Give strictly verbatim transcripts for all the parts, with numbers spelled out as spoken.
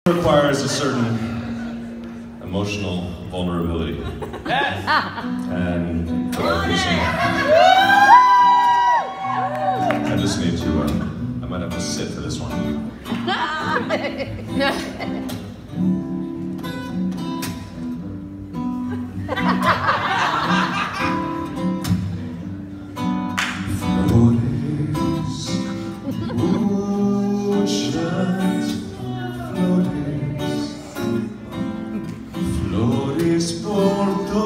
Requires a certain emotional vulnerability. Yes. And for that reason, I just need to, uh, I might have to sit for this one. Flores por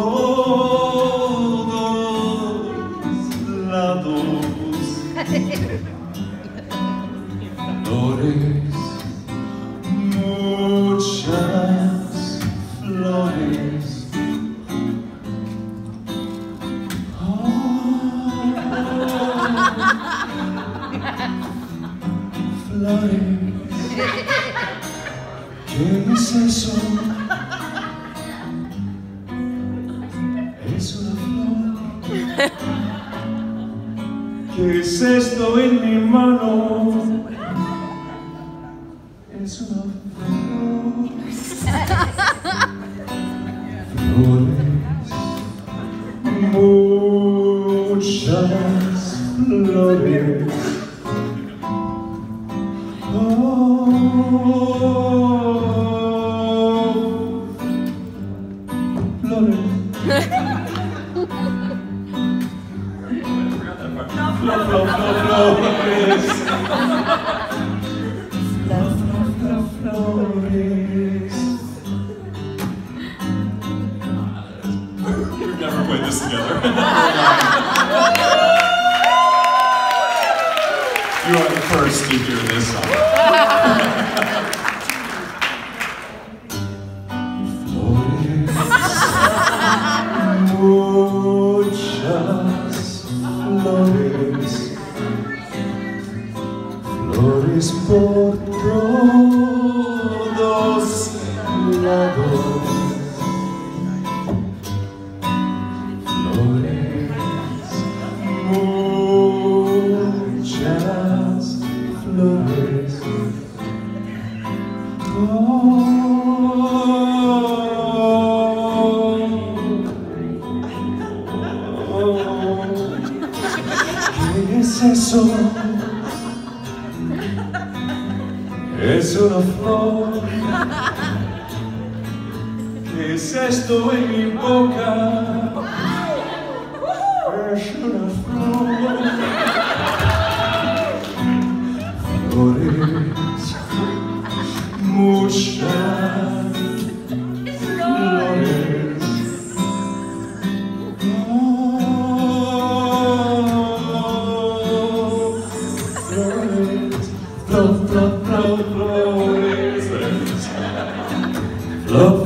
todos lados, flores, muchas flores. Oh, flores, ¿qué es eso? Es una flor. ¿Qué es esto en mi mano? Es una flor. Flores, muchas flores. Oh, flores. Flo, flo, flo, flores. Flo, flo, flo, flores. We've never played this together. You are the first to hear this song. Flores, flores por todos lados, flores, muchas flores. Oh, ¿qué es eso? Es una flor. ¿Qué es esto en mi boca? Es una flor. Flores, muchas flores. Flores, flor, flor, flor, flores. Flor,